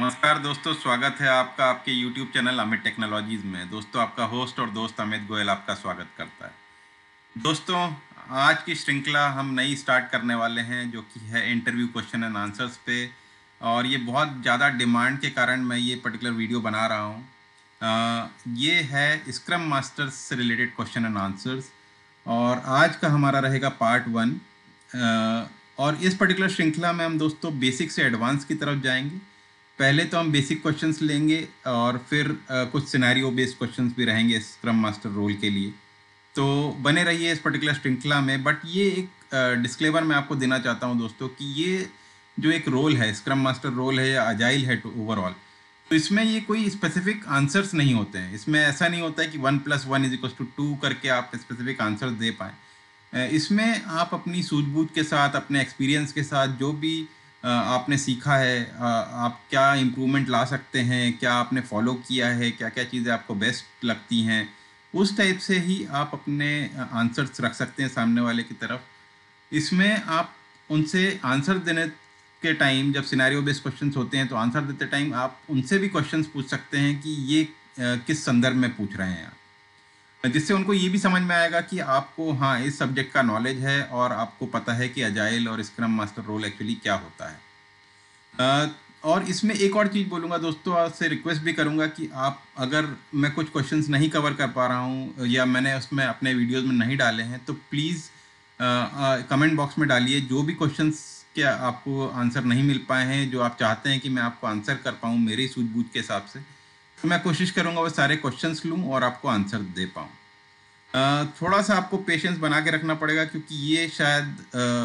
नमस्कार दोस्तों, स्वागत है आपका आपके YouTube चैनल अमित टेक्नोलॉजीज़ में। दोस्तों, आपका होस्ट और दोस्त अमित गोयल आपका स्वागत करता है। दोस्तों, आज की श्रृंखला हम नई स्टार्ट करने वाले हैं, जो कि है इंटरव्यू क्वेश्चन एंड आंसर्स पे। और ये बहुत ज़्यादा डिमांड के कारण मैं ये पर्टिकुलर वीडियो बना रहा हूँ। ये है स्क्रम मास्टर्स से रिलेटेड क्वेश्चन एंड आंसर्स, और आज का हमारा रहेगा पार्ट 1। और इस पर्टिकुलर श्रृंखला में हम दोस्तों बेसिक से एडवांस की तरफ जाएंगे। पहले तो हम बेसिक क्वेश्चंस लेंगे और फिर कुछ सिनेरियो बेस्ड क्वेश्चंस भी रहेंगे स्क्रम मास्टर रोल के लिए। तो बने रहिए इस पर्टिकुलर श्रृंखला में। बट ये एक डिस्क्लेमर मैं आपको देना चाहता हूँ दोस्तों कि ये जो एक रोल है, स्क्रम मास्टर रोल है या अजाइल है ओवरऑल, तो इसमें ये कोई स्पेसिफिक आंसर्स नहीं होते हैं। इसमें ऐसा नहीं होता है कि 1+1=2 करके आप स्पेसिफिक आंसर्स दे पाएँ। इसमें आप अपनी सूझबूझ के साथ, अपने एक्सपीरियंस के साथ, जो भी आपने सीखा है, आप क्या इम्प्रूवमेंट ला सकते हैं, क्या आपने फॉलो किया है, क्या क्या चीज़ें आपको बेस्ट लगती हैं, उस टाइप से ही आप अपने आंसर्स रख सकते हैं सामने वाले की तरफ। इसमें आप उनसे आंसर देने के टाइम, जब सिनेरियो बेस्ड क्वेश्चंस होते हैं, तो आंसर देते टाइम आप उनसे भी क्वेश्चंस पूछ सकते हैं कि ये किस संदर्भ में पूछ रहे हैं आप, जिससे उनको ये भी समझ में आएगा कि आपको हाँ इस सब्जेक्ट का नॉलेज है और आपको पता है कि अजाइल और स्क्रम मास्टर रोल एक्चुअली क्या होता है। और इसमें एक और चीज़ बोलूँगा दोस्तों, आपसे रिक्वेस्ट भी करूँगा कि आप, अगर मैं कुछ क्वेश्चंस नहीं कवर कर पा रहा हूँ या मैंने उसमें अपने वीडियोज़ में नहीं डाले हैं, तो प्लीज़ कमेंट बॉक्स में डालिए जो भी क्वेश्चंस के आपको आंसर नहीं मिल पाए हैं, जो आप चाहते हैं कि मैं आपको आंसर कर पाऊँ मेरी सूझबूझ के हिसाब से। तो मैं कोशिश करूँगा वो सारे क्वेश्चंस लूँ और आपको आंसर दे पाऊँ। थोड़ा सा आपको पेशेंस बना के रखना पड़ेगा, क्योंकि ये शायद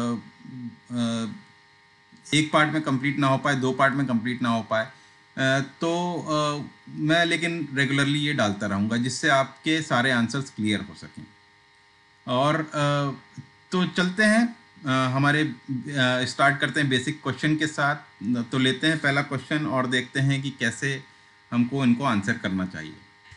एक पार्ट में कंप्लीट ना हो पाए, 2 पार्ट में कंप्लीट ना हो पाए। मैं लेकिन रेगुलरली ये डालता रहूँगा, जिससे आपके सारे आंसर्स क्लियर हो सकें। और तो चलते हैं, हमारे स्टार्ट करते हैं बेसिक क्वेश्चन के साथ। तो लेते हैं पहला क्वेश्चन और देखते हैं कि कैसे हमको इनको आंसर करना चाहिए।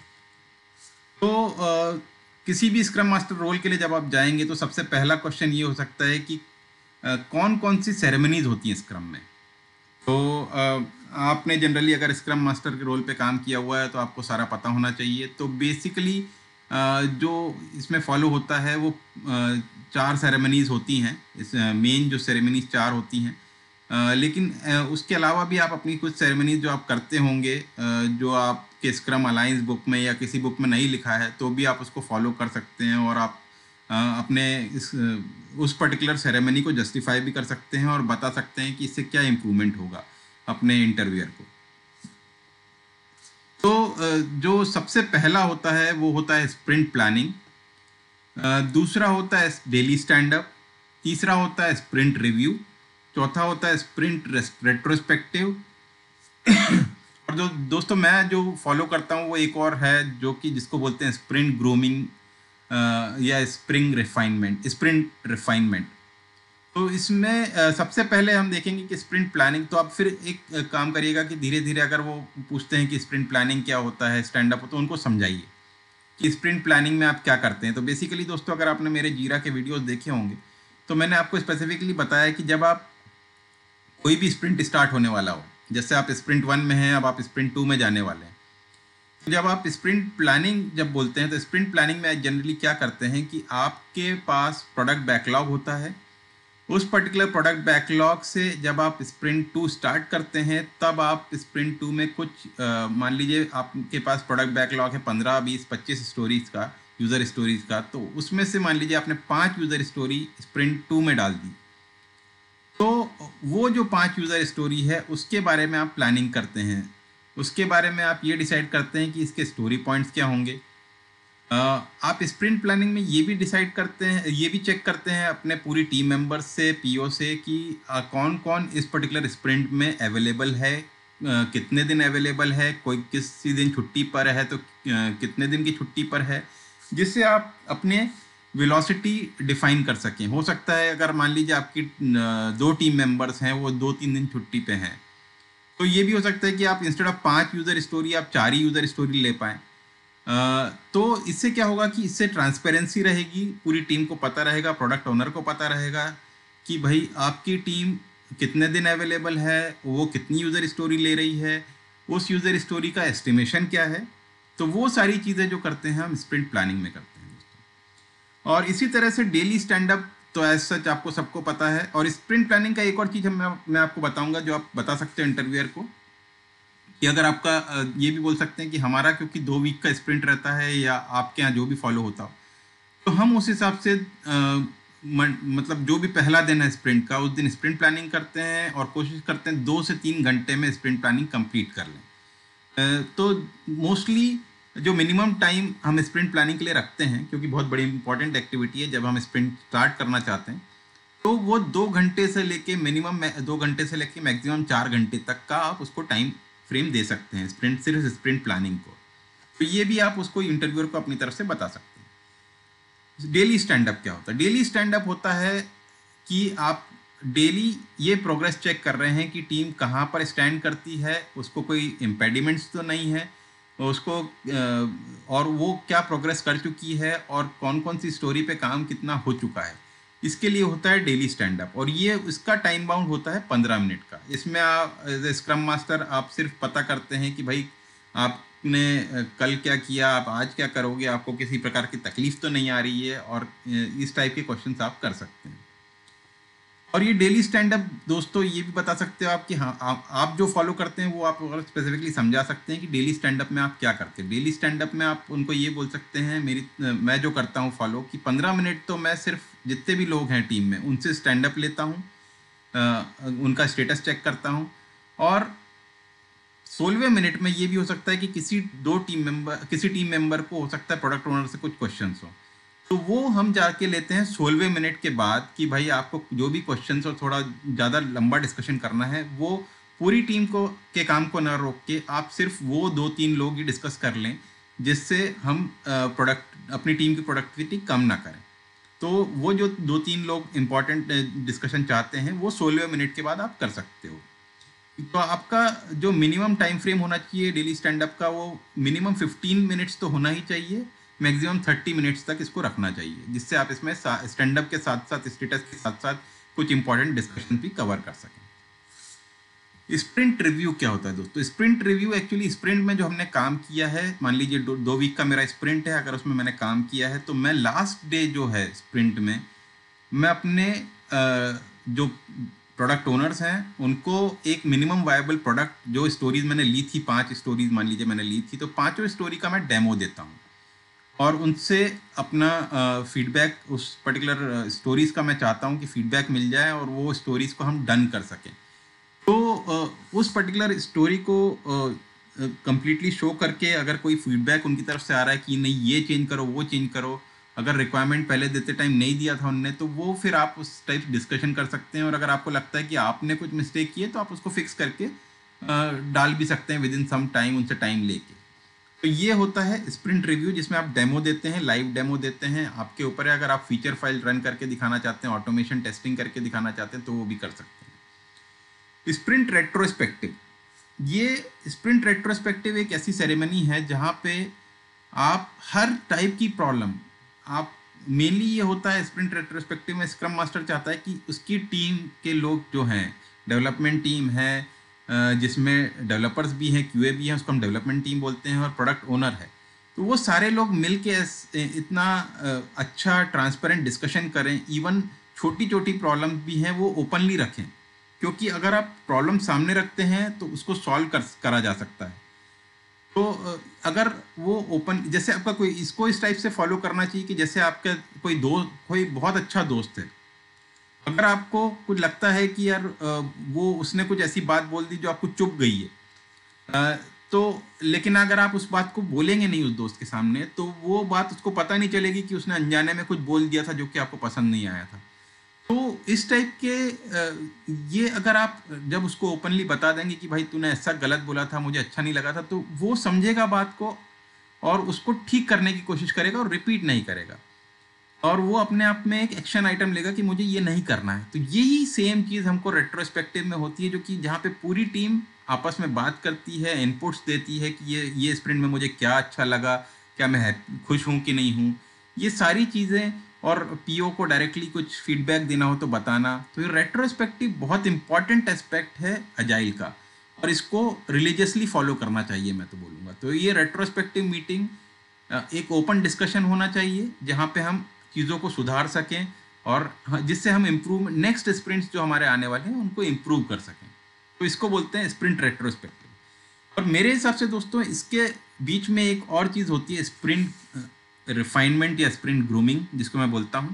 तो किसी भी स्क्रम मास्टर रोल के लिए जब आप जाएंगे, तो सबसे पहला क्वेश्चन ये हो सकता है कि कौन कौन सी सेरेमनीज होती हैं स्क्रम में। तो आपने जनरली अगर स्क्रम मास्टर के रोल पे काम किया हुआ है, तो आपको सारा पता होना चाहिए। तो बेसिकली जो इसमें फॉलो होता है वो 4 सेरेमनीज होती हैं। इस मेन जो सेरेमनीज 4 होती हैं, लेकिन उसके अलावा भी आप अपनी कुछ सेरेमनीज जो आप करते होंगे, जो आपके स्क्रम अलायंस बुक में या किसी बुक में नहीं लिखा है, तो भी आप उसको फॉलो कर सकते हैं। और आप अपने उस पर्टिकुलर सेरेमनी को जस्टिफाई भी कर सकते हैं और बता सकते हैं कि इससे क्या इम्प्रूवमेंट होगा अपने इंटरव्यूअर को। तो जो सबसे पहला होता है वो होता है स्प्रिंट प्लानिंग। दूसरा होता है डेली स्टैंड अप। तीसरा होता है स्प्रिंट रिव्यू। चौथा होता है स्प्रिंट रेट्रोस्पेक्टिव। और जो दोस्तों मैं जो फॉलो करता हूँ वो एक और है, जो कि जिसको बोलते हैं स्प्रिंट ग्रूमिंग या स्प्रिंट रिफाइनमेंट। तो इसमें सबसे पहले हम देखेंगे कि स्प्रिंट प्लानिंग। तो आप फिर एक काम करिएगा कि धीरे धीरे, अगर वो पूछते हैं कि स्प्रिंट प्लानिंग क्या होता है, स्टैंड अप, तो उनको समझाइए कि स्प्रिंट प्लानिंग में आप क्या करते हैं। तो बेसिकली दोस्तों, अगर आपने मेरे जीरा के वीडियोस देखे होंगे, तो मैंने आपको स्पेसिफिकली बताया कि जब आप कोई भी स्प्रिंट स्टार्ट होने वाला हो, जैसे आप स्प्रिंट 1 में हैं, अब आप स्प्रिंट 2 में जाने वाले हैं, तो जब आप स्प्रिंट प्लानिंग जब बोलते हैं, तो स्प्रिंट प्लानिंग में जनरली क्या करते हैं कि आपके पास प्रोडक्ट बैकलॉग होता है। उस पर्टिकुलर प्रोडक्ट बैकलॉग से जब आप स्प्रिंट 2 स्टार्ट करते हैं, तब आप स्प्रिंट 2 में कुछ मान लीजिए आपके पास प्रोडक्ट बैकलॉग है 15, 20, 25 स्टोरीज का, यूज़र स्टोरीज का। तो उसमें से मान लीजिए आपने 5 यूज़र स्टोरी स्प्रिंट 2 में डाल दी, तो वो जो 5 यूज़र स्टोरी है उसके बारे में आप प्लानिंग करते हैं। उसके बारे में आप ये डिसाइड करते हैं कि इसके स्टोरी पॉइंट्स क्या होंगे। आप स्प्रिंट प्लानिंग में ये भी डिसाइड करते हैं, ये भी चेक करते हैं अपने पूरी टीम मेंबर्स से, पीओ से, कि कौन कौन इस पर्टिकुलर स्प्रिंट में अवेलेबल है, कितने दिन अवेलेबल है, कोई किसी दिन छुट्टी पर है तो कितने दिन की छुट्टी पर है, जिससे आप अपने वेलोसिटी डिफाइन कर सकें। हो सकता है अगर मान लीजिए आपकी 2 टीम मेंबर्स हैं, वो 2-3 दिन छुट्टी पे हैं, तो ये भी हो सकता है कि आप इंस्टेड ऑफ 5 यूज़र स्टोरी आप 4 ही यूज़र स्टोरी ले पाएँ। तो इससे क्या होगा कि इससे ट्रांसपेरेंसी रहेगी, पूरी टीम को पता रहेगा, प्रोडक्ट ओनर को पता रहेगा कि भाई आपकी टीम कितने दिन अवेलेबल है, वो कितनी यूज़र स्टोरी ले रही है, उस यूज़र स्टोरी का एस्टिमेशन क्या है। तो वो सारी चीज़ें जो करते हैं हम स्प्रिंट प्लानिंग में करते हैं दोस्तों। और इसी तरह से डेली स्टैंड अप तो एज सच आपको सबको पता है। और स्प्रिंट प्लानिंग का एक और चीज़ मैं आपको बताऊंगा जो आप बता सकते हैं इंटरव्यूअर को, कि अगर आपका ये भी बोल सकते हैं कि हमारा क्योंकि 2 वीक का स्प्रिंट रहता है या आपके यहाँ जो भी फॉलो होता हो, तो हम उस हिसाब से मतलब जो भी पहला दिन है स्प्रिंट का, उस दिन स्प्रिंट प्लानिंग करते हैं और कोशिश करते हैं 2 से 3 घंटे में स्प्रिंट प्लानिंग कंप्लीट कर लें। तो मोस्टली जो मिनिमम टाइम हम स्प्रिंट प्लानिंग के लिए रखते हैं, क्योंकि बहुत बड़ी इंपॉर्टेंट एक्टिविटी है जब हम स्प्रिंट स्टार्ट करना चाहते हैं, तो वो 2 घंटे से लेके मिनिमम 2 घंटे से लेके मैक्सिमम 4 घंटे तक का आप उसको टाइम फ्रेम दे सकते हैं सिर्फ स्प्रिंट प्लानिंग को। तो ये भी आप उसको इंटरव्यूअर को अपनी तरफ से बता सकते हैं। डेली स्टैंड अप क्या होता है? डेली स्टैंड अप होता है कि आप डेली ये प्रोग्रेस चेक कर रहे हैं कि टीम कहाँ पर स्टैंड करती है, उसको कोई इम्पेडिमेंट्स तो नहीं है, उसको और वो क्या प्रोग्रेस कर चुकी है और कौन कौन सी स्टोरी पे काम कितना हो चुका है। इसके लिए होता है डेली स्टैंड अप, और ये इसका टाइम बाउंड होता है 15 मिनट का। इसमें आप एज ए स्क्रम मास्टर आप सिर्फ पता करते हैं कि भाई आपने कल क्या किया, आप आज क्या करोगे, आपको किसी प्रकार की तकलीफ तो नहीं आ रही है, और इस टाइप के क्वेश्चंस आप कर सकते हैं। और ये डेली स्टैंड अप दोस्तों ये भी बता सकते हो आप कि हाँ आप जो फॉलो करते हैं वो आप अगर स्पेसिफिकली समझा सकते हैं कि डेली स्टैंड अप में आप क्या करते हैं। डेली स्टैंड अप में आप उनको ये बोल सकते हैं मैं जो करता हूँ फॉलो, कि 15 मिनट तो मैं सिर्फ जितने भी लोग हैं टीम में उनसे स्टैंड अप लेता हूँ, उनका स्टेटस चेक करता हूँ। और 16वें मिनट में ये भी हो सकता है कि किसी टीम मेंबर को हो सकता है प्रोडक्ट ओनर से कुछ क्वेश्चंस हो, तो वो हम जाके लेते हैं 16वें मिनट के बाद कि भाई आपको जो भी क्वेश्चंस और थोड़ा ज़्यादा लंबा डिस्कशन करना है, वो पूरी टीम को के काम को ना रोक के आप सिर्फ वो 2-3 लोग ही डिस्कस कर लें, जिससे हम अपनी टीम की प्रोडक्टिविटी कम ना करें। तो वो जो 2-3 लोग इंपॉर्टेंट डिस्कशन चाहते हैं वो 16वें मिनट के बाद आप कर सकते हो। तो आपका जो मिनिमम टाइम फ्रेम होना चाहिए डेली स्टैंड अप का, वो मिनिमम 15 मिनट्स तो होना ही चाहिए, मैक्सिमम 30 मिनट्स तक इसको रखना चाहिए, जिससे आप इसमें स्टैंड अप के साथ साथ स्टेटस के साथ साथ कुछ इंपॉर्टेंट डिस्कशन भी कवर कर सकें। स्प्रिंट रिव्यू क्या होता है दोस्तों? स्प्रिंट रिव्यू एक्चुअली स्प्रिंट में जो हमने काम किया है, मान लीजिए 2 वीक का मेरा स्प्रिंट है, अगर उसमें मैंने काम किया है तो मैं लास्ट डे जो है स्प्रिंट में मैं अपने जो प्रोडक्ट ओनर्स हैं उनको एक मिनिमम वायबल प्रोडक्ट, जो स्टोरीज मैंने ली थी 5 स्टोरीज मान लीजिए मैंने ली थी, तो 5 स्टोरी का मैं डेमो देता हूँ और उनसे अपना फीडबैक, उस पर्टिकुलर स्टोरीज का मैं चाहता हूँ कि फीडबैक मिल जाए और वो स्टोरीज को हम डन कर सकें। तो उस पर्टिकुलर स्टोरी को कंप्लीटली शो करके अगर कोई फीडबैक उनकी तरफ से आ रहा है कि नहीं ये चेंज करो वो चेंज करो, अगर रिक्वायरमेंट पहले देते टाइम नहीं दिया था उनने, तो वो फिर आप उस टाइप डिस्कशन कर सकते हैं। और अगर आपको लगता है कि आपने कुछ मिस्टेक की है तो आप उसको फिक्स करके डाल भी सकते हैं विद इन सम टाइम, उनसे टाइम लेके। तो ये होता है स्प्रिंट रिव्यू, जिसमें आप डेमो देते हैं, लाइव डेमो देते हैं। आपके ऊपर है, अगर आप फीचर फाइल रन करके दिखाना चाहते हैं, ऑटोमेशन टेस्टिंग करके दिखाना चाहते हैं, तो वो भी कर सकते हैं। स्प्रिंट रेट्रोस्पेक्टिव, ये स्प्रिंट रेट्रोस्पेक्टिव एक ऐसी सेरेमनी है जहाँ पे आप हर टाइप की प्रॉब्लम, आप मेनली ये होता है स्प्रिंट रेट्रोस्पेक्टिव में स्क्रम मास्टर चाहता है कि उसकी टीम के लोग जो हैं, डेवलपमेंट टीम है जिसमें डेवलपर्स भी हैं, क्यूए भी हैं, उसको हम डेवलपमेंट टीम बोलते हैं, और प्रोडक्ट ओनर है, तो वो सारे लोग मिल के इतना अच्छा ट्रांसपेरेंट डिस्कशन करें। इवन छोटी छोटी प्रॉब्लम भी हैं वो ओपनली रखें, क्योंकि अगर आप प्रॉब्लम सामने रखते हैं तो उसको सॉल्व करा जा सकता है। तो अगर वो ओपन, जैसे आपका कोई, इसको इस टाइप से फॉलो करना चाहिए कि जैसे आपका कोई बहुत अच्छा दोस्त है, अगर आपको कुछ लगता है कि यार वो उसने कुछ ऐसी बात बोल दी जो आपको चुभ गई है, तो लेकिन अगर आप उस बात को बोलेंगे नहीं उस दोस्त के सामने, तो वो बात उसको पता नहीं चलेगी कि उसने अनजाने में कुछ बोल दिया था जो कि आपको पसंद नहीं आया था। तो इस टाइप के ये अगर आप जब उसको ओपनली बता देंगे कि भाई तूने ऐसा गलत बोला था, मुझे अच्छा नहीं लगा था, तो वो समझेगा बात को और उसको ठीक करने की कोशिश करेगा और रिपीट नहीं करेगा, और वो अपने आप में एक एक्शन आइटम लेगा कि मुझे ये नहीं करना है। तो यही सेम चीज़ हमको रेट्रोस्पेक्टिव में होती है, जो कि जहाँ पे पूरी टीम आपस में बात करती है, इनपुट्स देती है कि ये स्प्रिंट में मुझे क्या अच्छा लगा, क्या मैं खुश हूँ कि नहीं हूँ। ये सारी चीज़ें और पीओ को डायरेक्टली कुछ फीडबैक देना हो तो बताना। तो ये रेट्रोस्पेक्टिव बहुत इंपॉर्टेंट एस्पेक्ट है अजाइल का, और इसको रिलीजियसली फॉलो करना चाहिए मैं तो बोलूँगा। तो ये रेट्रोस्पेक्टिव मीटिंग एक ओपन डिस्कशन होना चाहिए जहाँ पे हम चीज़ों को सुधार सकें और जिससे हम इम्प्रूव नेक्स्ट स्प्रिंट्स जो हमारे आने वाले हैं उनको इम्प्रूव कर सकें। तो इसको बोलते हैं स्प्रिंट रेट्रोस्पेक्टिव। और मेरे हिसाब से दोस्तों इसके बीच में एक और चीज़ होती है स्प्रिंट रिफाइनमेंट या स्प्रिंट ग्रूमिंग, जिसको मैं बोलता हूँ,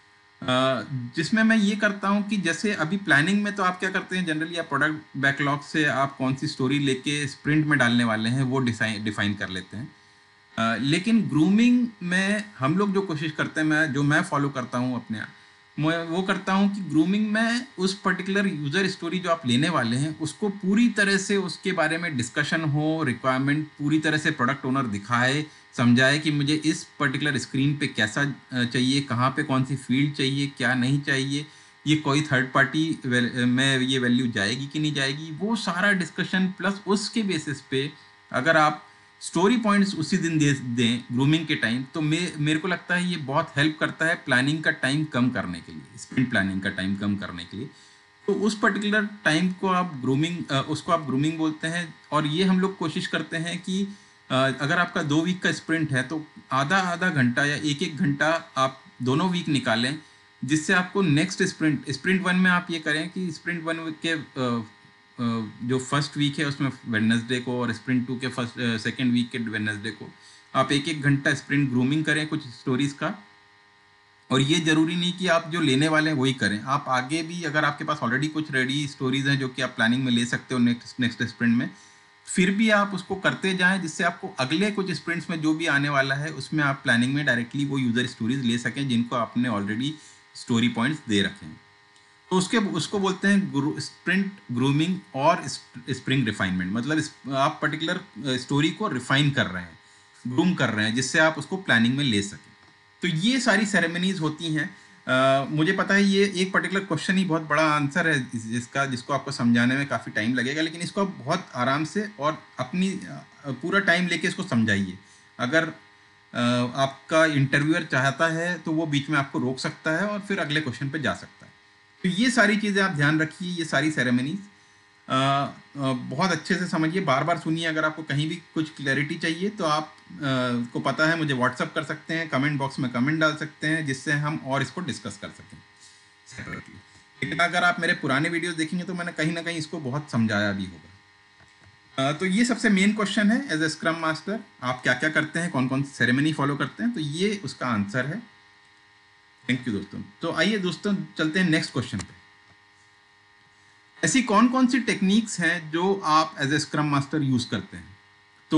जिसमें मैं ये करता हूँ कि जैसे अभी प्लानिंग में तो आप क्या करते हैं जनरली, आप प्रोडक्ट बैकलॉग से आप कौन सी स्टोरी लेके स्प्रिंट में डालने वाले हैं वो डिफाइन कर लेते हैं। लेकिन ग्रूमिंग में हम लोग जो कोशिश करते हैं, मैं फॉलो करता हूँ अपने मैं वो करता हूँ कि ग्रूमिंग में उस पर्टिकुलर यूज़र स्टोरी जो आप लेने वाले हैं उसको पूरी तरह से उसके बारे में डिस्कशन हो, रिक्वायरमेंट पूरी तरह से प्रोडक्ट ओनर दिखाए, समझाए कि मुझे इस पर्टिकुलर स्क्रीन पे कैसा चाहिए, कहाँ पे कौन सी फील्ड चाहिए, क्या नहीं चाहिए, ये कोई थर्ड पार्टी में ये वैल्यू जाएगी कि नहीं जाएगी, वो सारा डिस्कशन प्लस उसके बेसिस पे अगर आप स्टोरी पॉइंट्स उसी दिन दे दें ग्रूमिंग के टाइम, तो मेरे को लगता है ये बहुत हेल्प करता है प्लानिंग का टाइम कम करने के लिए, स्प्रिंट प्लानिंग का टाइम कम करने के लिए। तो उस पर्टिकुलर टाइम को आप उसको आप ग्रूमिंग बोलते हैं। और ये हम लोग कोशिश करते हैं कि अगर आपका 2 वीक का स्प्रिंट है तो आधा आधा घंटा या एक एक घंटा आप दोनों वीक निकालें, जिससे आपको नेक्स्ट स्प्रिंट 1 में आप ये करें कि स्प्रिंट 1 के जो फर्स्ट वीक है उसमें वेडनेसडे को, और स्प्रिंट 2 के सेकेंड वीक के वेडनेसडे को आप एक एक घंटा स्प्रिंट ग्रूमिंग करें कुछ स्टोरीज का। और ये जरूरी नहीं कि आप जो लेने वाले हैं वही करें, आप आगे भी अगर आपके पास ऑलरेडी कुछ रेडी स्टोरीज हैं जो कि आप प्लानिंग में ले सकते हो नेक्स्ट स्प्रिंट में, फिर भी आप उसको करते जाएं, जिससे आपको अगले कुछ स्प्रिंट्स में जो भी आने वाला है उसमें आप प्लानिंग में डायरेक्टली वो यूजर स्टोरीज ले सकें जिनको आपने ऑलरेडी स्टोरी पॉइंट्स दे रखे हैं। तो उसको बोलते हैं स्प्रिंट ग्रूमिंग और स्प्रिंग रिफाइनमेंट। मतलब आप पर्टिकुलर स्टोरी को रिफाइन कर रहे हैं, ग्रूम कर रहे हैं, जिससे आप उसको प्लानिंग में ले सकें। तो ये सारी सेरेमनीज होती हैं। मुझे पता है ये एक पर्टिकुलर क्वेश्चन ही बहुत बड़ा आंसर है जिसको आपको समझाने में काफ़ी टाइम लगेगा, लेकिन इसको आप बहुत आराम से और अपनी पूरा टाइम लेके इसको समझाइए। अगर आपका इंटरव्यूअर चाहता है तो वो बीच में आपको रोक सकता है और फिर अगले क्वेश्चन पे जा सकता है। तो ये सारी चीज़ें आप ध्यान रखिए, ये सारी सेरेमनीज बहुत अच्छे से समझिए, बार बार सुनिए। अगर आपको कहीं भी कुछ क्लैरिटी चाहिए तो आप को पता है मुझे व्हाट्सअप कर सकते हैं, कमेंट बॉक्स में कमेंट डाल सकते हैं, जिससे हम और इसको डिस्कस कर सकें सेपरेटली। लेकिन अगर आप मेरे पुराने वीडियोस देखेंगे तो मैंने कहीं ना कहीं इसको बहुत समझाया भी होगा। तो ये सबसे मेन क्वेश्चन है, एज ए स्क्रम मास्टर आप क्या क्या करते हैं, कौन कौन सी सेरेमनी फॉलो करते हैं, तो ये उसका आंसर है। थैंक यू दोस्तों। तो आइए दोस्तों चलते हैं नेक्स्ट क्वेश्चन पे। ऐसी कौन कौन सी टेक्निक्स हैं जो आप as a scrum master use करते हैं। तो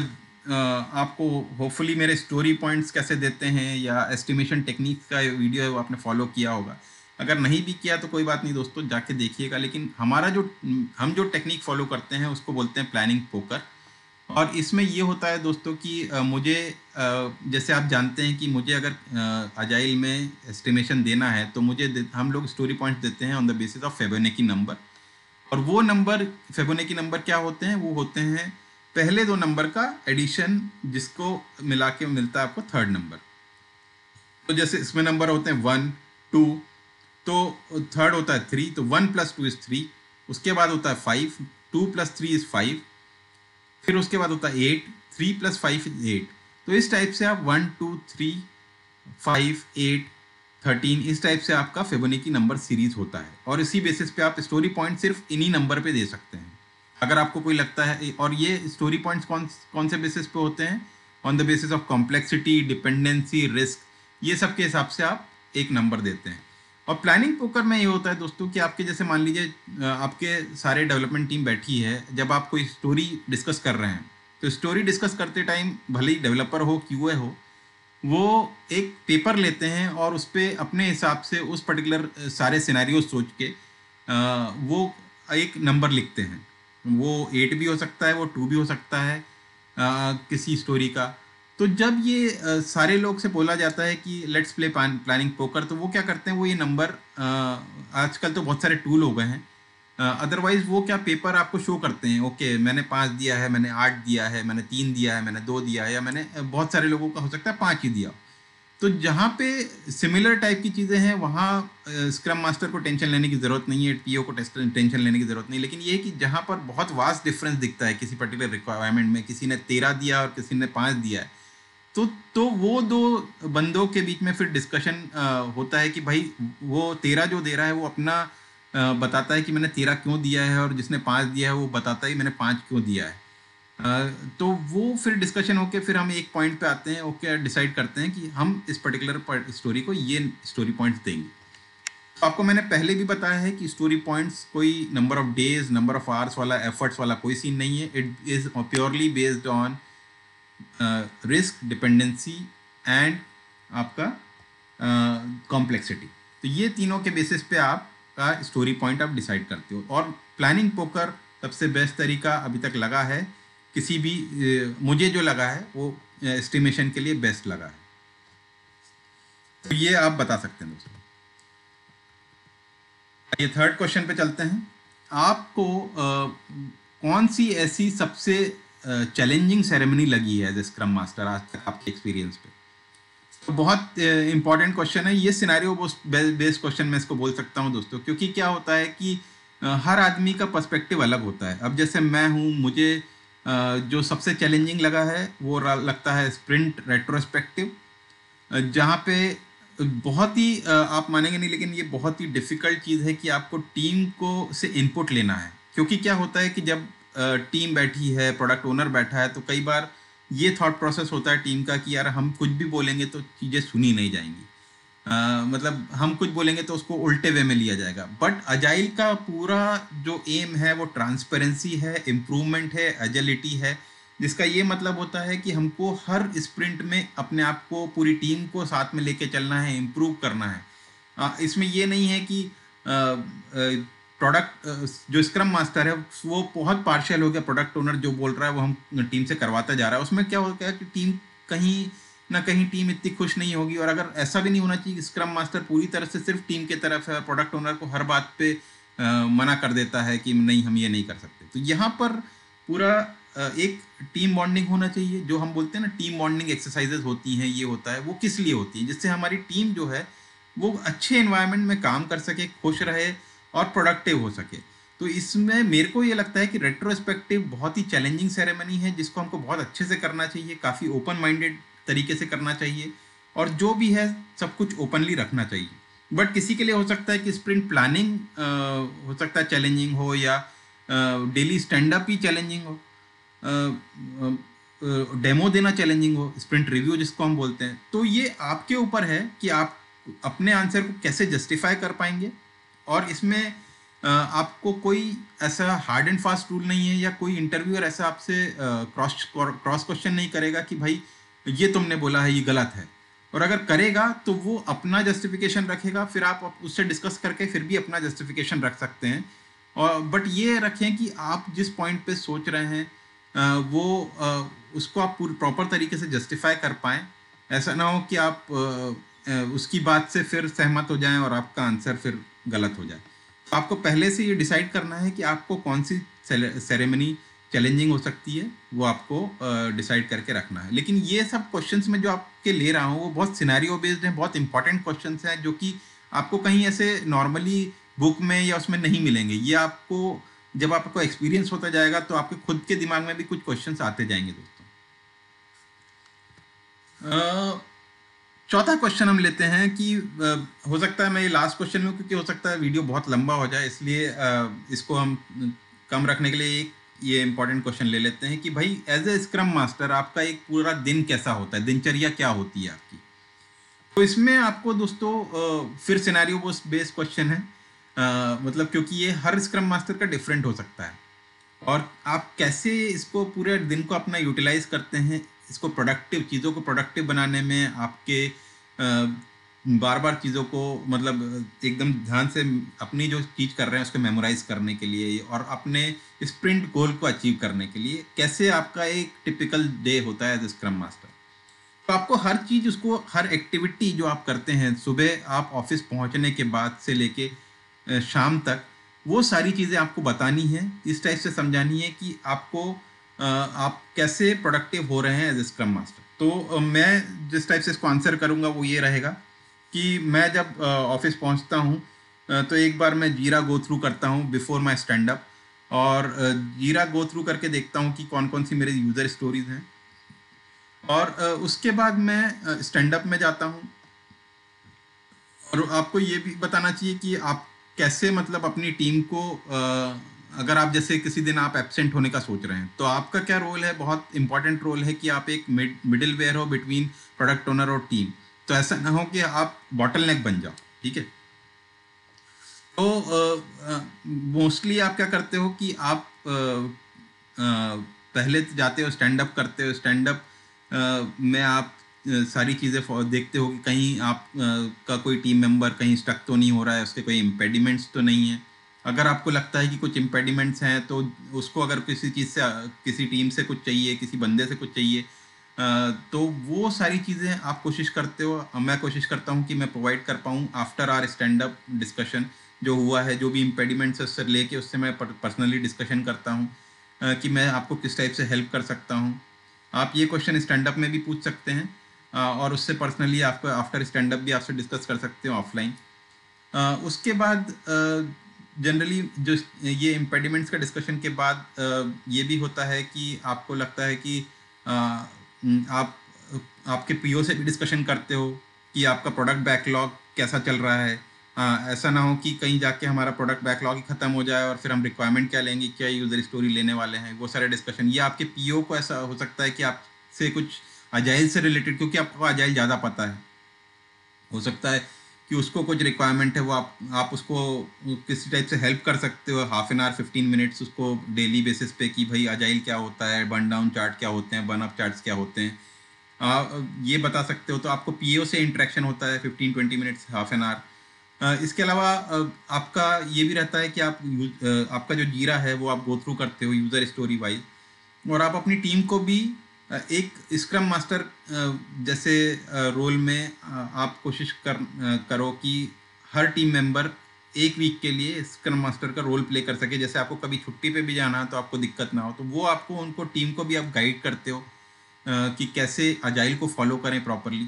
आपको होपफुली मेरे स्टोरी पॉइंट्स कैसे देते हैं या एस्टिमेशन टेक्निक्स का वीडियो है वो आपने फॉलो किया होगा। अगर नहीं भी किया तो कोई बात नहीं दोस्तों, जाके देखिएगा। लेकिन हम जो टेक्निक फॉलो करते हैं उसको बोलते हैं प्लानिंग पोकर। और इसमें ये होता है दोस्तों कि मुझे जैसे आप जानते हैं कि मुझे अगर अजाइल में एस्टिमेशन देना है तो हम लोग स्टोरी पॉइंट्स देते हैं on the basis of Fibonacci number. और वो नंबर फेबोनेकी नंबर क्या होते हैं, वो होते हैं पहले 2 नंबर का एडिशन, जिसको मिला के मिलता है आपको थर्ड नंबर। तो जैसे इसमें नंबर होते हैं 1 2, तो थर्ड होता है 3, तो 1 + 2 = 3। उसके बाद होता है 5, 2 + 3 = 5। फिर उसके बाद होता है 8, 3 + 5 = 8। तो इस टाइप से आप 1 2 3 5 8 13 इस टाइप से आपका फेबोनेकी नंबर सीरीज होता है। और इसी बेसिस पे आप स्टोरी पॉइंट सिर्फ इन्हीं नंबर पे दे सकते हैं अगर आपको कोई लगता है। और ये स्टोरी पॉइंट्स कौन से बेसिस पे होते हैं, on the basis of complexity, dependency, risk, ये सब के हिसाब से आप एक नंबर देते हैं। और प्लानिंग पोकर में ये होता है दोस्तों कि आपके जैसे मान लीजिए आपके सारे डेवलपमेंट टीम बैठी है, जब आप कोई स्टोरी डिस्कस कर रहे हैं तो स्टोरी डिस्कस करते टाइम भले ही डेवलपर हो, क्यूए हो, वो एक पेपर लेते हैं और उस पर अपने हिसाब से उस पर्टिकुलर सारे सिनेरियो सोच के वो एक नंबर लिखते हैं। वो 8 भी हो सकता है, वो 2 भी हो सकता है किसी स्टोरी का। तो जब ये सारे लोग से बोला जाता है कि लेट्स प्ले प्लानिंग पोकर, तो वो क्या करते हैं, वो ये नंबर आजकल तो बहुत सारे टूल हो गए हैं, अदरवाइज वो क्या पेपर आपको शो करते हैं, ओके मैंने 5 दिया है, मैंने 8 दिया है, मैंने 3 दिया है, मैंने 2 दिया है, या मैंने बहुत सारे लोगों का हो सकता है 5 ही दिया। तो जहाँ पे सिमिलर टाइप की चीज़ें हैं वहाँ स्क्रम मास्टर को टेंशन लेने की ज़रूरत नहीं है, पीओ को टेंशन लेने की ज़रूरत नहीं, लेकिन ये है कि जहाँ पर बहुत वास्ट डिफरेंस दिखता है किसी पर्टिकुलर रिक्वायरमेंट में, किसी ने 13 दिया और किसी ने 5 दिया है, तो वो दो बंदों के बीच में फिर डिस्कशन होता है कि भाई वो 13 जो दे रहा है वो अपना बताता है कि मैंने 13 क्यों दिया है, और जिसने 5 दिया है वो बताता है कि मैंने 5 क्यों दिया है। तो वो फिर डिस्कशन होके फिर हम एक पॉइंट पे आते हैं, ओके डिसाइड करते हैं कि हम इस पर्टिकुलर स्टोरी को ये स्टोरी पॉइंट्स देंगे। तो आपको मैंने पहले भी बताया है कि स्टोरी पॉइंट्स कोई number of days, number of hours वाला, एफर्ट्स वाला कोई सीन नहीं है। It is purely based on risk, dependency and आपका कॉम्प्लेक्सिटी। तो ये तीनों के बेसिस पे आपका स्टोरी पॉइंट आप डिसाइड करते हो। और प्लानिंग पोकर सबसे बेस्ट तरीका अभी तक लगा है, किसी भी मुझे जो लगा है वो एस्टिमेशन के लिए बेस्ट लगा है। तो ये आप बता सकते हैं दोस्तों। ये थर्ड क्वेश्चन पे चलते हैं। आपको कौन सी ऐसी सबसे चैलेंजिंग सेरेमनी लगी है एज ए स्क्रम मास्टर आज तक आपके एक्सपीरियंस पे? तो बहुत इंपॉर्टेंट क्वेश्चन है ये, सिनेरियो बेस्ड क्वेश्चन मैं इसको बोल सकता हूँ दोस्तों, क्योंकि क्या होता है कि हर आदमी का पर्सपेक्टिव अलग होता है। अब जैसे मैं हूँ, मुझे जो सबसे चैलेंजिंग लगा है वो लगता है स्प्रिंट रेट्रोस्पेक्टिव, जहाँ पे बहुत ही आप मानेंगे नहीं लेकिन ये बहुत ही डिफ़िकल्ट चीज़ है कि आपको टीम को से इनपुट लेना है। क्योंकि क्या होता है कि जब टीम बैठी है, प्रोडक्ट ओनर बैठा है, तो कई बार ये थॉट प्रोसेस होता है टीम का कि यार हम कुछ भी बोलेंगे तो चीज़ें सुनी नहीं जाएंगी, मतलब हम कुछ बोलेंगे तो उसको उल्टे वे में लिया जाएगा। बट अजाइल का पूरा जो एम है वो ट्रांसपेरेंसी है, इम्प्रूवमेंट है, एजिलिटी है, जिसका ये मतलब होता है कि हमको हर स्प्रिंट में अपने आप को, पूरी टीम को साथ में लेके चलना है, इम्प्रूव करना है। इसमें ये नहीं है कि प्रोडक्ट जो स्क्रम मास्टर है वो बहुत पार्शियल हो गया, प्रोडक्ट ओनर जो बोल रहा है वो हम टीम से करवाता जा रहा है। उसमें क्या हो गया कि टीम कहीं ना कहीं टीम इतनी खुश नहीं होगी। और अगर ऐसा भी नहीं होना चाहिए कि स्क्रम मास्टर पूरी तरह से सिर्फ टीम की तरफ है और प्रोडक्ट ओनर को हर बात पे मना कर देता है कि नहीं हम ये नहीं कर सकते। तो यहाँ पर पूरा एक टीम बॉन्डिंग होना चाहिए, जो हम बोलते हैं ना टीम बॉन्डिंग एक्सरसाइजेज होती हैं, ये होता है। वो किस लिए होती है? जिससे हमारी टीम जो है वो अच्छे एनवायरनमेंट में काम कर सके, खुश रहे और प्रोडक्टिव हो सके। तो इसमें मेरे को ये लगता है कि रेट्रोस्पेक्टिव बहुत ही चैलेंजिंग सेरेमनी है, जिसको हमको बहुत अच्छे से करना चाहिए, काफ़ी ओपन माइंडेड तरीके से करना चाहिए, और जो भी है सब कुछ ओपनली रखना चाहिए। बट किसी के लिए हो सकता है कि स्प्रिंट प्लानिंग हो सकता है चैलेंजिंग हो, या डेली स्टैंड अप ही चैलेंजिंग हो, डेमो देना चैलेंजिंग हो, स्प्रिंट रिव्यू जिसको हम बोलते हैं। तो ये आपके ऊपर है कि आप अपने आंसर को कैसे जस्टिफाई कर पाएंगे। और इसमें आपको कोई ऐसा हार्ड एंड फास्ट रूल नहीं है, या कोई इंटरव्यूअर ऐसा आपसे क्रॉस क्वेश्चन नहीं करेगा कि भाई ये तुमने बोला है ये गलत है। और अगर करेगा तो वो अपना जस्टिफिकेशन रखेगा, फिर आप उससे डिस्कस करके फिर भी अपना जस्टिफिकेशन रख सकते हैं। और बट ये रखें कि आप जिस पॉइंट पे सोच रहे हैं वो उसको आप पूरी प्रॉपर तरीके से जस्टिफाई कर पाएँ। ऐसा ना हो कि आप उसकी बात से फिर सहमत हो जाएं और आपका आंसर फिर गलत हो जाए। तो आपको पहले से ये डिसाइड करना है कि आपको कौन सी सेरेमनी चैलेंजिंग हो सकती है, वो आपको डिसाइड करके रखना है। लेकिन ये सब क्वेश्चंस में जो आपके ले रहा हूँ वो बहुत सिनेरियो बेस्ड हैं, बहुत इंपॉर्टेंट क्वेश्चंस हैं, जो कि आपको कहीं ऐसे नॉर्मली बुक में या उसमें नहीं मिलेंगे। ये आपको जब आपको एक्सपीरियंस होता जाएगा तो आपके खुद के दिमाग में भी कुछ क्वेश्चंस आते जाएंगे दोस्तों। चौथा क्वेश्चन हम लेते हैं कि हो सकता है मैं ये लास्ट क्वेश्चन में, क्योंकि हो सकता है वीडियो बहुत लंबा हो जाए, इसलिए इसको हम कम रखने के लिए एक ये इंपॉर्टेंट क्वेश्चन ले लेते हैं कि भाई एज ए स्क्रम मास्टर आपका एक पूरा दिन कैसा होता है, दिनचर्या क्या होती है आपकी। तो इसमें आपको दोस्तों फिर सिनेरियो बेस्ड क्वेश्चन है, मतलब क्योंकि ये हर स्क्रम मास्टर का डिफरेंट हो सकता है, और आप कैसे इसको पूरे दिन को अपना यूटिलाइज करते हैं, इसको प्रोडक्टिव चीज़ों को प्रोडक्टिव बनाने में आपके बार बार चीज़ों को मतलब एकदम ध्यान से अपनी जो चीज़ कर रहे हैं उसको मेमोराइज करने के लिए और अपने स्प्रिंट गोल को अचीव करने के लिए कैसे आपका एक टिपिकल डे होता है एज स्क्रम मास्टर। तो आपको हर चीज़, उसको हर एक्टिविटी जो आप करते हैं, सुबह आप ऑफिस पहुंचने के बाद से लेके शाम तक, वो सारी चीज़ें आपको बतानी है, इस टाइप से समझानी है कि आपको आप कैसे प्रोडक्टिव हो रहे हैं एज ए स्क्रम मास्टर। तो मैं जिस टाइप से इसको आंसर करूँगा वो ये रहेगा कि मैं जब ऑफिस पहुँचता हूँ तो एक बार मैं जीरा गो थ्रू करता हूँ बिफोर माई स्टैंड अप, और जीरा गो थ्रू करके देखता हूँ कि कौन कौन सी मेरे यूज़र स्टोरीज हैं, और उसके बाद मैं स्टैंड अप में जाता हूँ। और आपको ये भी बताना चाहिए कि आप कैसे मतलब अपनी टीम को अगर आप जैसे किसी दिन आप एब्सेंट होने का सोच रहे हैं तो आपका क्या रोल है, बहुत इंपॉर्टेंट रोल है कि आप एक मिडिल वेयर हो बिटवीन प्रोडक्ट ओनर और टीम। तो ऐसा ना हो कि आप बॉटल नेक बन जाओ, ठीक है। तो मोस्टली आप क्या करते हो कि आप पहले तो जाते हो स्टैंड अप करते हो, स्टैंड अप में आप सारी चीज़ें देखते हो कि कहीं आप का कोई टीम मेंबर कहीं स्टक तो नहीं हो रहा है, उसके कोई इम्पेडिमेंट्स तो नहीं है। अगर आपको लगता है कि कुछ इम्पेडिमेंट्स हैं तो उसको अगर किसी चीज़ से किसी टीम से कुछ चाहिए, किसी बंदे से कुछ चाहिए, तो वो सारी चीज़ें आप कोशिश करते हो। मैं कोशिश करता हूँ कि मैं प्रोवाइड कर पाऊँ after our stand up discussion. जो हुआ है, जो भी इम्पेडिमेंट्स है उससे लेके उससे मैं पर्सनली डिस्कशन करता हूँ कि मैं आपको किस टाइप से हेल्प कर सकता हूँ। आप ये क्वेश्चन स्टैंड अप में भी पूछ सकते हैं और उससे पर्सनली आपको आफ्टर स्टैंड अप भी आपसे डिस्कस कर सकते हो ऑफलाइन। उसके बाद जनरली जो ये इम्पेडिमेंट्स का डिस्कशन के बाद ये भी होता है कि आपको लगता है कि आप आपके पीओ से भी डिस्कशन करते हो कि आपका प्रोडक्ट बैकलॉग कैसा चल रहा है। ऐसा ना हो कि कहीं जाके हमारा प्रोडक्ट बैकलॉग ही ख़त्म हो जाए और फिर हम रिक्वायरमेंट क्या लेंगे, क्या यूज़र स्टोरी लेने वाले हैं, वो सारे डिस्कशन। ये आपके पीओ को ऐसा हो सकता है कि आपसे कुछ अजाइल से रिलेटेड, क्योंकि आपको अजाइल ज़्यादा पता है, हो सकता है कि उसको कुछ रिक्वायरमेंट है, वो आप उसको किसी टाइप से हेल्प कर सकते हो, हाफ एन आवर 15 मिनट्स उसको डेली बेसिस पे कि भाई अजाइल क्या होता है, बर्न डाउन चार्ट क्या होते हैं, बर्न अप चार्ट्स क्या होते हैं, ये बता सकते हो। तो आपको पीओ से इंटरेक्शन होता है 15-20 मिनट्स, हाफ एन आवर। इसके अलावा आपका ये भी रहता है कि आपका जो जीरा है वो आप गो थ्रू करते हो यूज़र स्टोरी वाइज, और आप अपनी टीम को भी एक स्क्रम मास्टर जैसे रोल में आप कोशिश करो कि हर टीम मेंबर एक वीक के लिए स्क्रम मास्टर का रोल प्ले कर सके। जैसे आपको कभी छुट्टी पे भी जाना है तो आपको दिक्कत ना हो, तो वो आपको उनको टीम को भी आप गाइड करते हो कि कैसे अजाइल को फॉलो करें प्रॉपरली।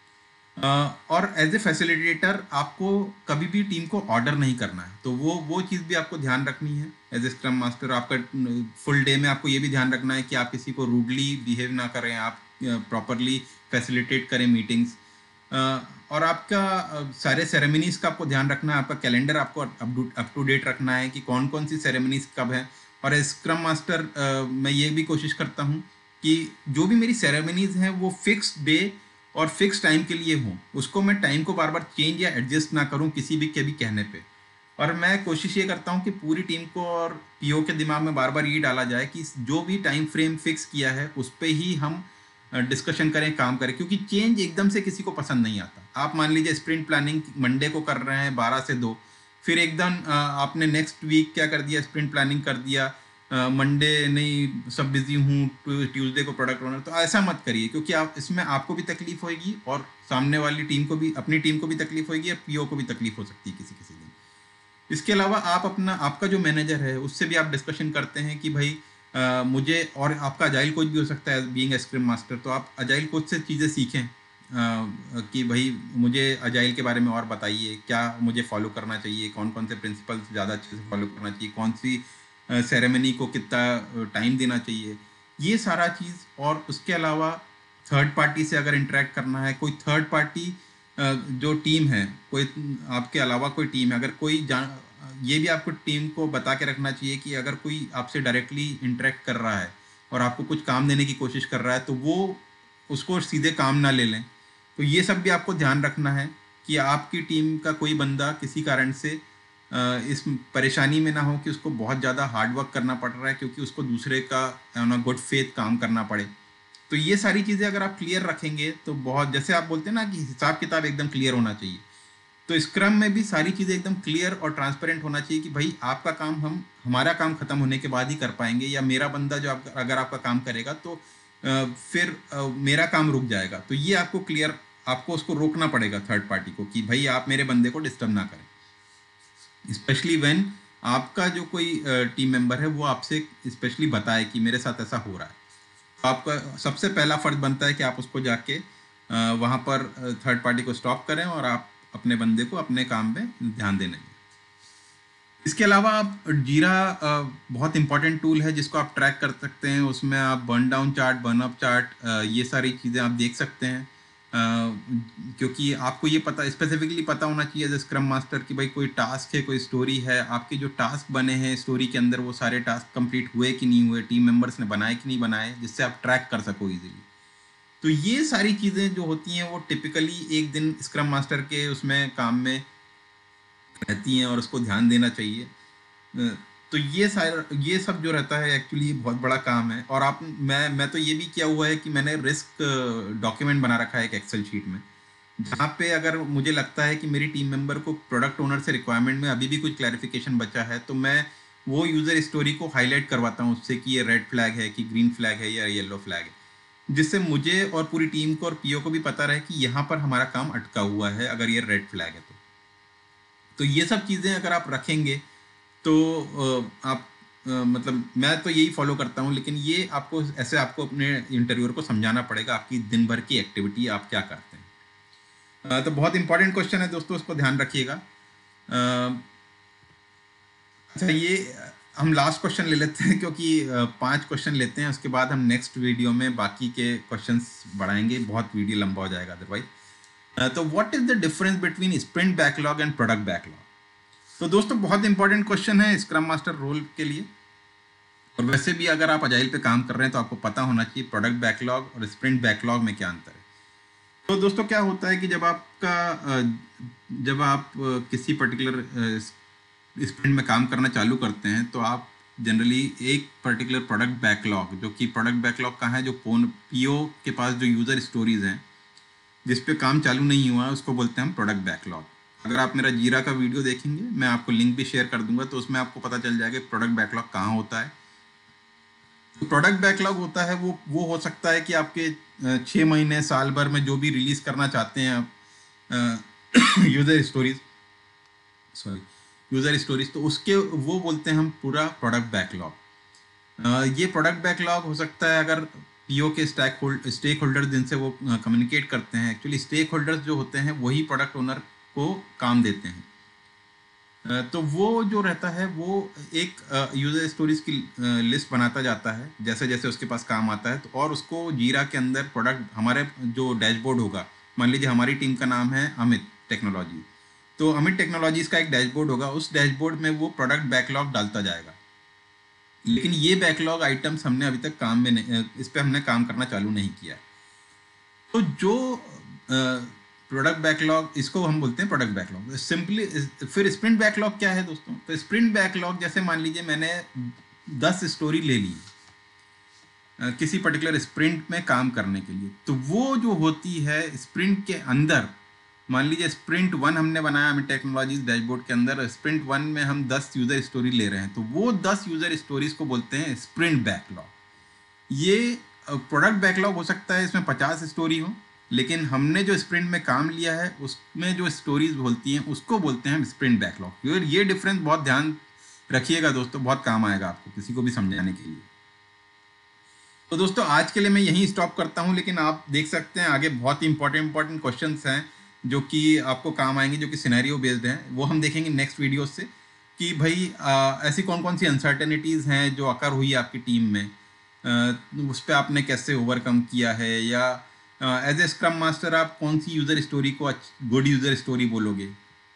और एज ए फैसिलिटेटर आपको कभी भी टीम को ऑर्डर नहीं करना है, तो वो चीज़ भी आपको ध्यान रखनी है एज ए स्क्रम मास्टर। आपका फुल डे में आपको ये भी ध्यान रखना है कि आप किसी को रूडली बिहेव ना करें, आप प्रॉपरली फैसिलिटेट करें मीटिंग्स। और आपका सारे सेरेमनीज़ का आपको ध्यान रखना है, आपका कैलेंडर आपको अप टू डेट रखना है कि कौन कौन सी सेरेमनीज़ कब है। और एज स्क्रम मास्टर मैं ये भी कोशिश करता हूँ कि जो भी मेरी सेरेमनीज़ हैं वो फिक्स डे और फिक्स टाइम के लिए हूँ, उसको मैं टाइम को बार बार चेंज या एडजस्ट ना करूँ किसी भी के भी कहने पे। और मैं कोशिश ये करता हूँ कि पूरी टीम को और पीओ के दिमाग में बार बार ये डाला जाए कि जो भी टाइम फ्रेम फिक्स किया है उस पर ही हम डिस्कशन करें, काम करें, क्योंकि चेंज एकदम से किसी को पसंद नहीं आता। आप मान लीजिए स्प्रिंट प्लानिंग मंडे को कर रहे हैं 12 से 2, फिर एकदम आपने नेक्स्ट वीक क्या कर दिया, स्प्रिंट प्लानिंग कर दिया, मंडे नहीं सब बिजी हूँ, ट्यूसडे को प्रोडक्ट ओनर। तो ऐसा मत करिए, क्योंकि आप इसमें आपको भी तकलीफ होगी और सामने वाली टीम को भी, अपनी टीम को भी तकलीफ होगी, या पीओ को भी तकलीफ हो सकती है किसी किसी दिन। इसके अलावा आप आपका जो मैनेजर है उससे भी आप डिस्कशन करते हैं कि भाई मुझे, और आपका अजाइल कोच भी हो सकता है बीइंग ए स्क्रम मास्टर, तो आप अजाइल कोच से चीज़ें सीखें कि भाई मुझे अजाइल के बारे में और बताइए, क्या मुझे फॉलो करना चाहिए, कौन कौन से प्रिंसिपल्स ज़्यादा अच्छे से फॉलो करना चाहिए, कौन सी सेरेमनी को कितना टाइम देना चाहिए, ये सारा चीज़। और उसके अलावा थर्ड पार्टी से अगर इंटरेक्ट करना है, कोई थर्ड पार्टी जो टीम है, कोई आपके अलावा कोई टीम है, अगर कोई ये भी आपको टीम को बता के रखना चाहिए कि अगर कोई आपसे डायरेक्टली इंटरेक्ट कर रहा है और आपको कुछ काम देने की कोशिश कर रहा है तो वो उसको सीधे काम ना ले लें। तो ये सब भी आपको ध्यान रखना है कि आपकी टीम का कोई बंदा किसी कारण से इस परेशानी में ना हो कि उसको बहुत ज़्यादा हार्ड वर्क करना पड़ रहा है क्योंकि उसको दूसरे का ऑन गुड फेथ काम करना पड़े। तो ये सारी चीज़ें अगर आप क्लियर रखेंगे तो बहुत, जैसे आप बोलते हैं ना कि हिसाब किताब एकदम क्लियर होना चाहिए, तो स्क्रम में भी सारी चीज़ें एकदम क्लियर और ट्रांसपेरेंट होना चाहिए कि भाई आपका काम हम हमारा काम ख़त्म होने के बाद ही कर पाएंगे, या मेरा बंदा जो अगर आपका काम करेगा तो फिर मेरा काम रुक जाएगा। तो ये आपको क्लियर, आपको उसको रोकना पड़ेगा थर्ड पार्टी को कि भाई आप मेरे बंदे को डिस्टर्ब ना करें, स्पेशली व्हेन आपका जो कोई टीम मेंबर है वो आपसे स्पेशली बताए कि मेरे साथ ऐसा हो रहा है। तो आपका सबसे पहला फ़र्ज़ बनता है कि आप उसको जाके वहाँ पर थर्ड पार्टी को स्टॉप करें और आप अपने बंदे को अपने काम में ध्यान देने दें। इसके अलावा आप जीरा बहुत इंपॉर्टेंट टूल है जिसको आप ट्रैक कर सकते हैं। उसमें आप burn down chart, burn up chart, ये सारी चीज़ें आप देख सकते हैं। क्योंकि आपको ये पता स्पेसिफिकली पता होना चाहिए एज ए स्क्रम मास्टर कि भाई कोई टास्क है, कोई स्टोरी है, आपके जो टास्क बने हैं स्टोरी के अंदर वो सारे टास्क कंप्लीट हुए कि नहीं हुए, टीम मेंबर्स ने बनाए कि नहीं बनाए, जिससे आप ट्रैक कर सको इजीली। तो ये सारी चीज़ें जो होती हैं वो टिपिकली एक दिन स्क्रम मास्टर के उसमें काम में रहती हैं और उसको ध्यान देना चाहिए। तो ये सब जो रहता है एक्चुअली बहुत बड़ा काम है। और आप मैं तो ये भी किया हुआ है कि मैंने रिस्क डॉक्यूमेंट बना रखा है एक एक्सेल शीट में, जहाँ पे अगर मुझे लगता है कि मेरी टीम मेंबर को प्रोडक्ट ओनर से रिक्वायरमेंट में अभी भी कुछ क्लैरिफिकेशन बचा है, तो मैं वो यूज़र स्टोरी को हाईलाइट करवाता हूँ उससे कि ये रेड फ्लैग है, कि ग्रीन फ्लैग है या येलो फ्लैग है, जिससे मुझे और पूरी टीम को और पीओ को भी पता रहे कि यहाँ पर हमारा काम अटका हुआ है अगर ये रेड फ्लैग है तो ये सब चीज़ें अगर आप रखेंगे तो आप मतलब मैं तो यही फॉलो करता हूँ, लेकिन ये आपको ऐसे आपको अपने इंटरव्यूअर को समझाना पड़ेगा आपकी दिन भर की एक्टिविटी आप क्या करते हैं। तो बहुत इंपॉर्टेंट क्वेश्चन है दोस्तों, उसको ध्यान रखिएगा। अच्छा, ये हम लास्ट क्वेश्चन ले लेते हैं क्योंकि 5 क्वेश्चन लेते हैं, उसके बाद हम नेक्स्ट वीडियो में बाकी के क्वेश्चंस बढ़ाएंगे, बहुत वीडियो लंबा हो जाएगा अदरवाइज। तो what is the difference between sprint backlog and product backlog? तो दोस्तों बहुत इंपॉर्टेंट क्वेश्चन है स्क्रम मास्टर रोल के लिए। और वैसे भी अगर आप अजाइल पे काम कर रहे हैं तो आपको पता होना चाहिए प्रोडक्ट बैकलॉग और स्प्रिंट बैकलॉग में क्या अंतर है। तो दोस्तों क्या होता है कि जब आप किसी पर्टिकुलर स्प्रिंट में काम करना चालू करते हैं तो आप जनरली एक पर्टिकुलर प्रोडक्ट बैकलॉग, जो कि प्रोडक्ट बैकलॉग कहाँ है, जो पीओ के पास जो यूज़र स्टोरीज हैं जिस पे काम चालू नहीं हुआ है उसको बोलते हैं हम प्रोडक्ट बैकलॉग। अगर आप मेरा जीरा का वीडियो देखेंगे, मैं आपको लिंक भी शेयर कर दूंगा, तो उसमें आपको पता चल जाएगा प्रोडक्ट बैकलॉग कहाँ होता है। तो प्रोडक्ट बैकलॉग होता है वो हो सकता है कि आपके 6 महीने साल भर में जो भी रिलीज करना चाहते हैं आप user stories sorry user stories, तो उसके वो बोलते हैं हम पूरा प्रोडक्ट बैकलॉग। ये प्रोडक्ट बैकलॉग हो सकता है अगर पीओ के स्टेक होल्डर जिनसे वो कम्युनिकेट करते हैं, एक्चुअली स्टेक होल्डर्स जो होते हैं वही प्रोडक्ट ओनर को काम देते हैं। तो वो जो रहता है वो एक यूज़र स्टोरीज की लिस्ट बनाता जाता है जैसे जैसे उसके पास काम आता है, तो और उसको जीरा के अंदर प्रोडक्ट हमारे जो डैशबोर्ड होगा, मान लीजिए हमारी टीम का नाम है अमित टेक्नोलॉजी, तो अमित टेक्नोलॉजीज का एक डैशबोर्ड होगा, उस डैशबोर्ड में वो प्रोडक्ट बैकलॉग डालता जाएगा। लेकिन ये बैकलॉग आइटम्स हमने अभी तक काम में नहीं, इस पर हमने काम करना चालू नहीं किया है। तो जो प्रोडक्ट बैकलॉग, इसको हम बोलते हैं प्रोडक्ट बैकलॉग सिंपली। फिर स्प्रिंट बैकलॉग क्या है दोस्तों? तो स्प्रिंट बैकलॉग जैसे मान लीजिए मैंने 10 स्टोरी ले ली किसी पर्टिकुलर स्प्रिंट में काम करने के लिए, तो वो जो होती है स्प्रिंट के अंदर, मान लीजिए स्प्रिंट 1 हमने बनाया हमें टेक्नोलॉजीज डैशबोर्ड के अंदर, स्प्रिंट 1 में हम 10 यूजर स्टोरी ले रहे हैं, तो वो 10 यूजर स्टोरीज को बोलते हैं स्प्रिंट बैकलॉग। ये प्रोडक्ट बैकलॉग हो सकता है इसमें 50 स्टोरी हो, लेकिन हमने जो स्प्रिंट में काम लिया है उसमें जो स्टोरीज बोलती हैं उसको बोलते हैं स्प्रिंट बैकलॉग। ये डिफरेंस बहुत ध्यान रखिएगा दोस्तों, बहुत काम आएगा आपको किसी को भी समझाने के लिए। तो दोस्तों आज के लिए मैं यहीं स्टॉप करता हूं, लेकिन आप देख सकते हैं आगे बहुत ही इंपॉर्टेंट क्वेश्चंस हैं जो कि आपको काम आएंगे, जो कि सिनेरियो बेस्ड हैं, वो हम देखेंगे नेक्स्ट वीडियो से कि भाई ऐसी कौन कौन सी अनसर्टेनिटीज़ हैं जो अकर हुई आपकी टीम में, उस पर आपने कैसे ओवरकम किया है, या एज ए स्क्रम मास्टर आप कौन सी यूज़र स्टोरी को गुड यूज़र स्टोरी बोलोगे।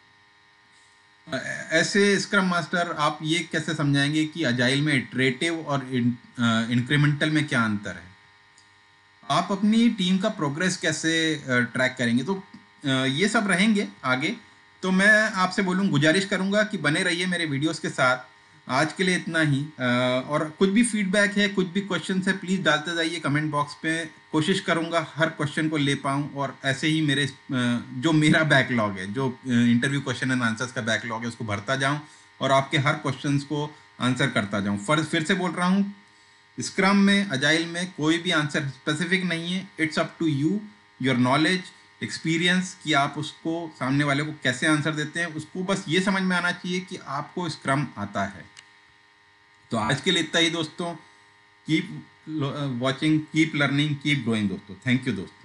ऐसे स्क्रम मास्टर आप ये कैसे समझाएंगे कि अजाइल में इटरेटिव और इंक्रीमेंटल में क्या अंतर है। आप अपनी टीम का प्रोग्रेस कैसे ट्रैक करेंगे। तो ये सब रहेंगे आगे। तो मैं आपसे गुजारिश करूंगा कि बने रहिए मेरे वीडियोस के साथ। आज के लिए इतना ही। और कुछ भी फीडबैक है, कुछ भी क्वेश्चन है, प्लीज़ डालते जाइए कमेंट बॉक्स पे। कोशिश करूंगा हर क्वेश्चन को ले पाऊँ, और ऐसे ही मेरे जो मेरा बैकलॉग है, जो इंटरव्यू क्वेश्चन एंड आंसर्स का बैकलॉग है, उसको भरता जाऊँ और आपके हर क्वेश्चन को आंसर करता जाऊँ। फिर से बोल रहा हूँ, स्क्रम में, अजाइल में कोई भी आंसर स्पेसिफिक नहीं है। It's up to you, your knowledge, experience, कि आप उसको सामने वाले को कैसे आंसर देते हैं। उसको बस ये समझ में आना चाहिए कि आपको स्क्रम आता है। तो आज के लिए इतना ही दोस्तों। Keep watching, keep learning, keep growing दोस्तों। थैंक यू दोस्तों।